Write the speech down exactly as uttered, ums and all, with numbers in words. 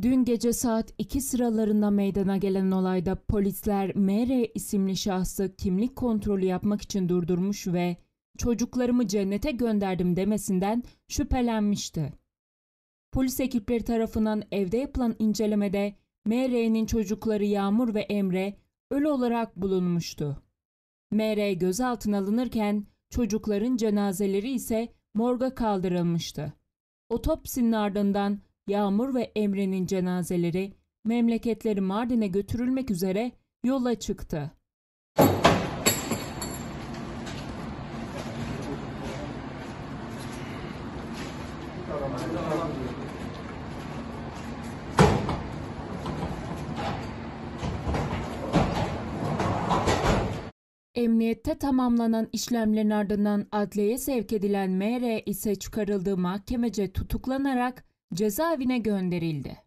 Dün gece saat iki sıralarında meydana gelen olayda polisler M R isimli şahsı kimlik kontrolü yapmak için durdurmuş ve "çocuklarımı cennete gönderdim" demesinden şüphelenmişti. Polis ekipleri tarafından evde yapılan incelemede M R'nin çocukları Yağmur ve Emre ölü olarak bulunmuştu. M R gözaltına alınırken çocukların cenazeleri ise morga kaldırılmıştı. Otopsinin ardından Yağmur ve Emre'nin cenazeleri memleketleri Mardin'e götürülmek üzere yola çıktı. Emniyette tamamlanan işlemlerin ardından adliyeye sevk edilen M R ise çıkarıldığı mahkemece tutuklanarak cezaevine gönderildi.